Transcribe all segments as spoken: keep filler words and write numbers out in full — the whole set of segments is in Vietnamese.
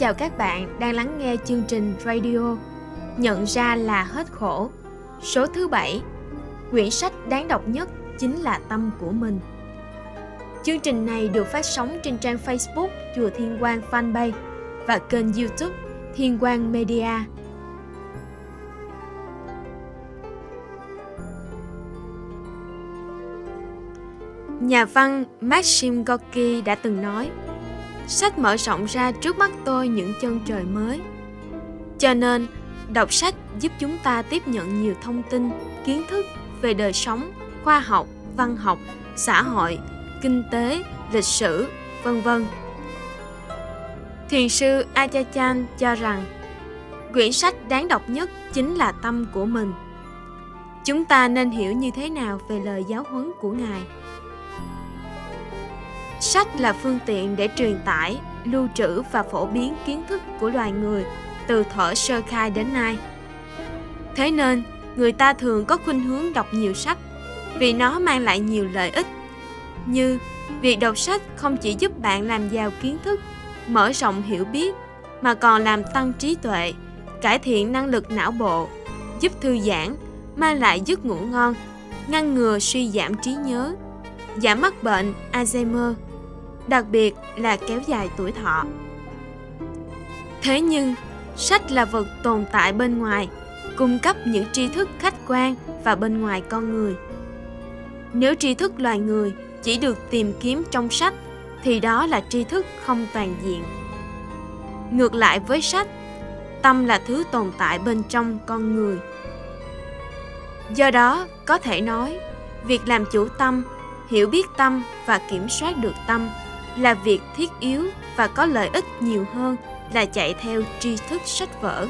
chào các bạn đang lắng nghe chương trình radio Nhận ra là hết khổ, số thứ bảy. Quyển sách đáng đọc nhất chính là tâm của mình. Chương trình này được phát sóng trên trang Facebook Chùa Thiên Quang Fanpage và kênh YouTube Thiên Quang Media. Nhà văn Maxim Gorky đã từng nói: sách mở rộng ra trước mắt tôi những chân trời mới. Cho nên, đọc sách giúp chúng ta tiếp nhận nhiều thông tin, kiến thức về đời sống, khoa học, văn học, xã hội, kinh tế, lịch sử, vân vân. Thiền sư Ajahn Chah cho rằng, quyển sách đáng đọc nhất chính là tâm của mình. Chúng ta nên hiểu như thế nào về lời giáo huấn của Ngài? Sách là phương tiện để truyền tải, lưu trữ và phổ biến kiến thức của loài người từ thuở sơ khai đến nay. Thế nên, người ta thường có khuynh hướng đọc nhiều sách vì nó mang lại nhiều lợi ích, như việc đọc sách không chỉ giúp bạn làm giàu kiến thức, mở rộng hiểu biết, mà còn làm tăng trí tuệ, cải thiện năng lực não bộ, giúp thư giãn, mang lại giấc ngủ ngon, ngăn ngừa suy giảm trí nhớ, giảm mắc bệnh Alzheimer, đặc biệt là kéo dài tuổi thọ. Thế nhưng, sách là vật tồn tại bên ngoài, cung cấp những tri thức khách quan và bên ngoài con người. Nếu tri thức loài người chỉ được tìm kiếm trong sách, thì đó là tri thức không toàn diện. Ngược lại với sách, tâm là thứ tồn tại bên trong con người. Do đó, có thể nói, việc làm chủ tâm, hiểu biết tâm và kiểm soát được tâm là việc thiết yếu và có lợi ích nhiều hơn là chạy theo tri thức sách vở.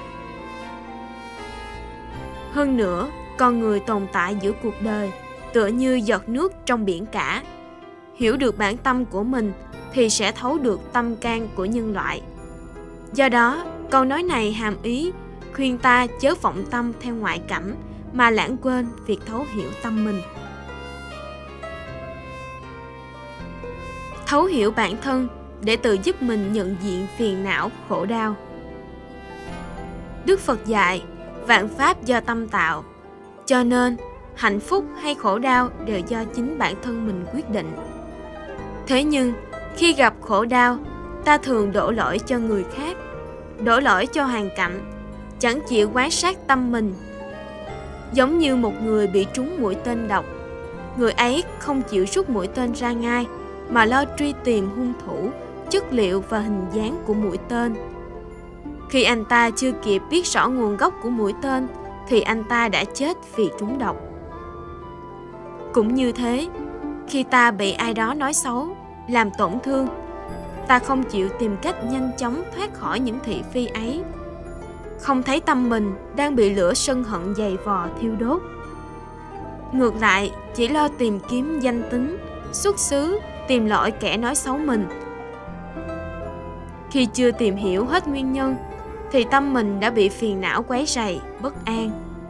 Hơn nữa, con người tồn tại giữa cuộc đời tựa như giọt nước trong biển cả. Hiểu được bản tâm của mình thì sẽ thấu được tâm can của nhân loại. Do đó, câu nói này hàm ý khuyên ta chớ vọng tâm theo ngoại cảnh mà lãng quên việc thấu hiểu tâm mình. Thấu hiểu bản thân để tự giúp mình nhận diện phiền não, khổ đau. Đức Phật dạy, vạn pháp do tâm tạo, cho nên hạnh phúc hay khổ đau đều do chính bản thân mình quyết định. Thế nhưng, khi gặp khổ đau, ta thường đổ lỗi cho người khác, đổ lỗi cho hoàn cảnh, chẳng chịu quan sát tâm mình. Giống như một người bị trúng mũi tên độc, người ấy không chịu rút mũi tên ra ngay, mà lo truy tìm hung thủ, chất liệu và hình dáng của mũi tên. Khi anh ta chưa kịp biết rõ nguồn gốc của mũi tên, thì anh ta đã chết vì trúng độc. Cũng như thế, khi ta bị ai đó nói xấu, làm tổn thương, ta không chịu tìm cách nhanh chóng thoát khỏi những thị phi ấy, không thấy tâm mình đang bị lửa sân hận dày vò thiêu đốt. Ngược lại, chỉ lo tìm kiếm danh tính, xuất xứ, tìm lỗi kẻ nói xấu mình. Khi chưa tìm hiểu hết nguyên nhân, thì tâm mình đã bị phiền não quấy rầy, bất an.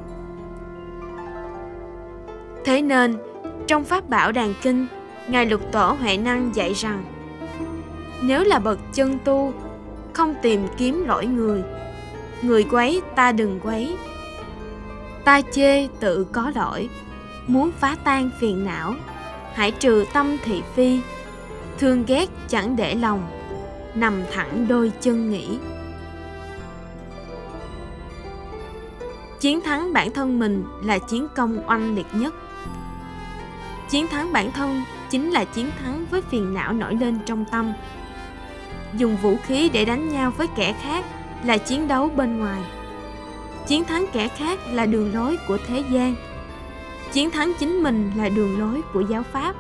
Thế nên, trong Pháp Bảo Đàn Kinh, Ngài Lục Tổ Huệ Năng dạy rằng, nếu là bậc chân tu, không tìm kiếm lỗi người, người quấy ta đừng quấy. Ta chê tự có lỗi, muốn phá tan phiền não, hãy trừ tâm thị phi, thương ghét chẳng để lòng, nằm thẳng đôi chân nghĩ. Chiến thắng bản thân mình là chiến công oanh liệt nhất. Chiến thắng bản thân chính là chiến thắng với phiền não nổi lên trong tâm. Dùng vũ khí để đánh nhau với kẻ khác là chiến đấu bên ngoài. Chiến thắng kẻ khác là đường lối của thế gian. Chiến thắng chính mình là đường lối của giáo pháp.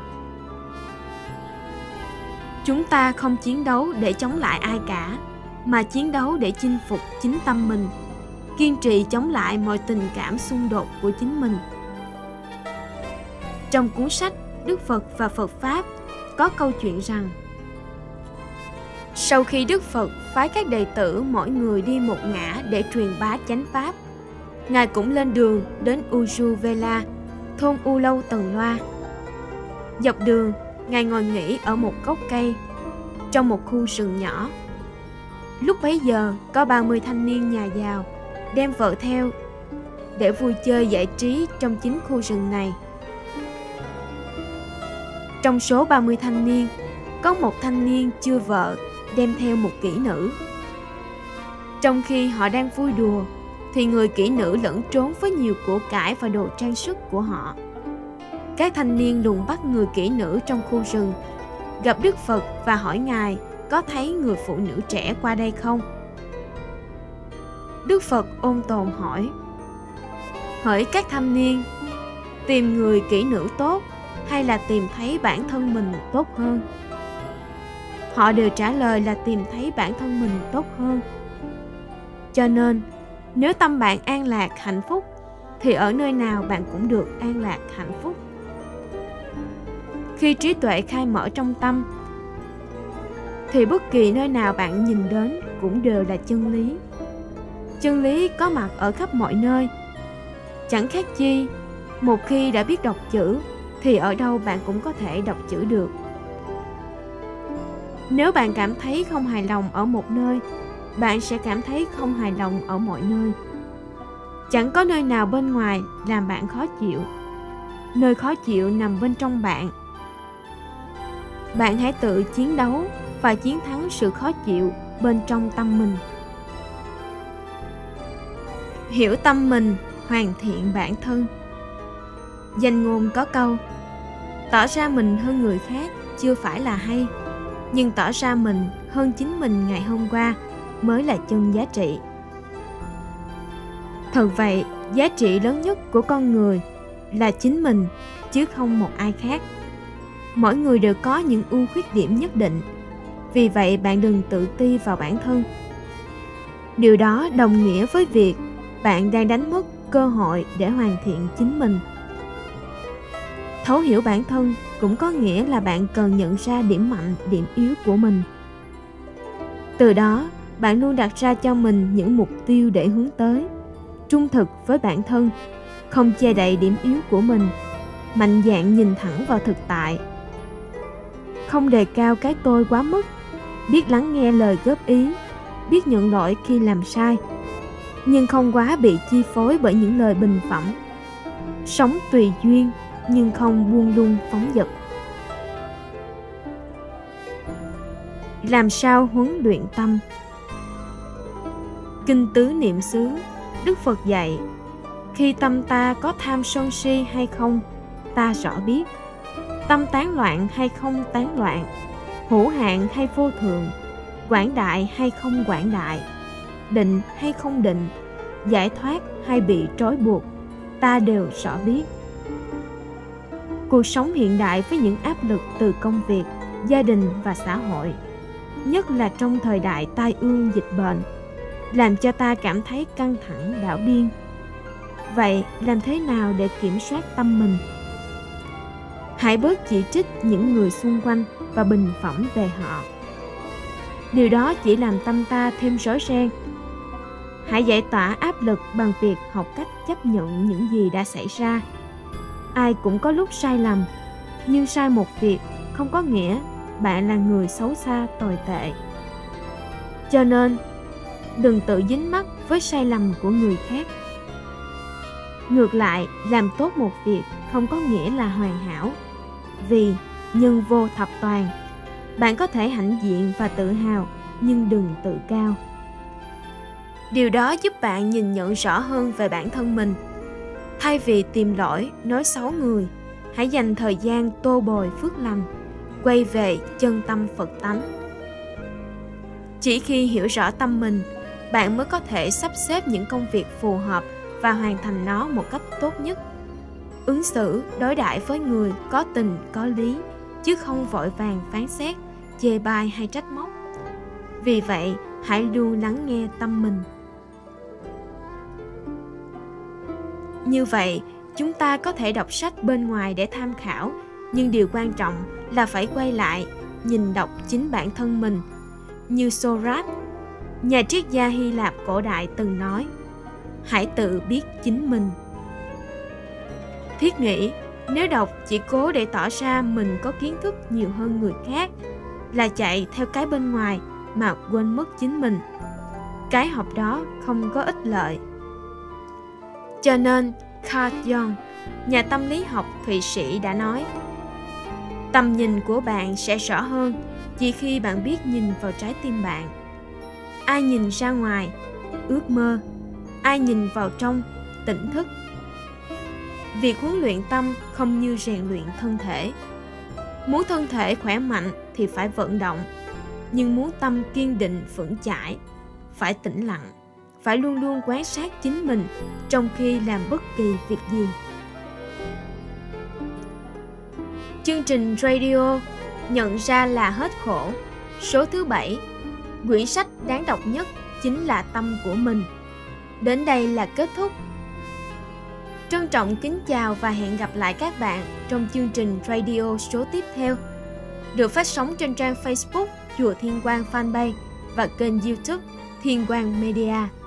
Chúng ta không chiến đấu để chống lại ai cả, mà chiến đấu để chinh phục chính tâm mình, kiên trì chống lại mọi tình cảm xung đột của chính mình. Trong cuốn sách Đức Phật và Phật Pháp có câu chuyện rằng, sau khi Đức Phật phái các đệ tử mỗi người đi một ngã để truyền bá chánh pháp, Ngài cũng lên đường đến Ujuvela, thôn U Lâu Tần Loa. Dọc đường, Ngài ngồi nghỉ ở một gốc cây trong một khu rừng nhỏ. Lúc bấy giờ có ba mươi thanh niên nhà giàu đem vợ theo để vui chơi giải trí trong chính khu rừng này. Trong số ba mươi thanh niên, có một thanh niên chưa vợ đem theo một kỹ nữ. Trong khi họ đang vui đùa, thì người kỹ nữ lẫn trốn với nhiều của cải và đồ trang sức của họ. Các thanh niên lùng bắt người kỹ nữ trong khu rừng, gặp Đức Phật và hỏi Ngài có thấy người phụ nữ trẻ qua đây không? Đức Phật ôn tồn hỏi: hỡi các thanh niên, tìm người kỹ nữ tốt hay là tìm thấy bản thân mình tốt hơn? Họ đều trả lời là tìm thấy bản thân mình tốt hơn. Cho nên, nếu tâm bạn an lạc hạnh phúc, thì ở nơi nào bạn cũng được an lạc hạnh phúc. Khi trí tuệ khai mở trong tâm, thì bất kỳ nơi nào bạn nhìn đến cũng đều là chân lý. Chân lý có mặt ở khắp mọi nơi. Chẳng khác chi, một khi đã biết đọc chữ, thì ở đâu bạn cũng có thể đọc chữ được. Nếu bạn cảm thấy không hài lòng ở một nơi, bạn sẽ cảm thấy không hài lòng ở mọi nơi. Chẳng có nơi nào bên ngoài làm bạn khó chịu. Nơi khó chịu nằm bên trong bạn. Bạn hãy tự chiến đấu và chiến thắng sự khó chịu bên trong tâm mình. Hiểu tâm mình, hoàn thiện bản thân. Danh ngôn có câu: tỏ ra mình hơn người khác chưa phải là hay, nhưng tỏ ra mình hơn chính mình ngày hôm qua mới là chân giá trị. Thật vậy, giá trị lớn nhất của con người là chính mình, chứ không một ai khác. Mỗi người đều có những ưu khuyết điểm nhất định, vì vậy bạn đừng tự ti vào bản thân. Điều đó đồng nghĩa với việc bạn đang đánh mất cơ hội để hoàn thiện chính mình. Thấu hiểu bản thân cũng có nghĩa là bạn cần nhận ra điểm mạnh, điểm yếu của mình. Từ đó, bạn luôn đặt ra cho mình những mục tiêu để hướng tới, trung thực với bản thân, không che đậy điểm yếu của mình, mạnh dạn nhìn thẳng vào thực tại. Không đề cao cái tôi quá mức, biết lắng nghe lời góp ý, biết nhận lỗi khi làm sai, nhưng không quá bị chi phối bởi những lời bình phẩm. Sống tùy duyên, nhưng không buông lung phóng dật. Làm sao huấn luyện tâm? Kinh Tứ Niệm xứ, Đức Phật dạy: khi tâm ta có tham sân si hay không, ta rõ biết. Tâm tán loạn hay không tán loạn, hữu hạn hay vô thường, quảng đại hay không quảng đại, định hay không định, giải thoát hay bị trói buộc, ta đều rõ biết. Cuộc sống hiện đại với những áp lực từ công việc, gia đình và xã hội, nhất là trong thời đại tai ương dịch bệnh, làm cho ta cảm thấy căng thẳng đảo điên. Vậy làm thế nào để kiểm soát tâm mình? Hãy bớt chỉ trích những người xung quanh và bình phẩm về họ. Điều đó chỉ làm tâm ta thêm rối ren. Hãy giải tỏa áp lực bằng việc học cách chấp nhận những gì đã xảy ra. Ai cũng có lúc sai lầm, nhưng sai một việc không có nghĩa bạn là người xấu xa tồi tệ. Cho nên, đừng tự dính mắc với sai lầm của người khác. Ngược lại, làm tốt một việc không có nghĩa là hoàn hảo. Vì nhân vô thập toàn, bạn có thể hãnh diện và tự hào, nhưng đừng tự cao. Điều đó giúp bạn nhìn nhận rõ hơn về bản thân mình. Thay vì tìm lỗi, nói xấu người, hãy dành thời gian tô bồi phước lành, quay về chân tâm Phật tánh. Chỉ khi hiểu rõ tâm mình, bạn mới có thể sắp xếp những công việc phù hợp và hoàn thành nó một cách tốt nhất. Ứng xử, đối đãi với người có tình, có lý, chứ không vội vàng phán xét, chê bai hay trách móc. Vì vậy, hãy luôn lắng nghe tâm mình. Như vậy, chúng ta có thể đọc sách bên ngoài để tham khảo, nhưng điều quan trọng là phải quay lại, nhìn đọc chính bản thân mình. Như Socrates, nhà triết gia Hy Lạp cổ đại từng nói: hãy tự biết chính mình. Thiết nghĩ, nếu đọc chỉ cố để tỏ ra mình có kiến thức nhiều hơn người khác, là chạy theo cái bên ngoài, mà quên mất chính mình. Cái học đó không có ích lợi. Cho nên Carl Jung, nhà tâm lý học Thụy Sĩ đã nói, tầm nhìn của bạn sẽ rõ hơn chỉ khi bạn biết nhìn vào trái tim bạn. Ai nhìn ra ngoài, ước mơ, ai nhìn vào trong, tỉnh thức. Việc huấn luyện tâm không như rèn luyện thân thể. Muốn thân thể khỏe mạnh thì phải vận động, nhưng muốn tâm kiên định vững chãi, phải tĩnh lặng, phải luôn luôn quan sát chính mình trong khi làm bất kỳ việc gì. Chương trình radio Nhận ra là hết khổ, số thứ bảy, quyển sách đáng đọc nhất chính là tâm của mình. Đến đây là kết thúc. Trân trọng kính chào và hẹn gặp lại các bạn trong chương trình radio số tiếp theo, được phát sóng trên trang Facebook Chùa Thiên Quang Fanpage và kênh YouTube Thiên Quang Media.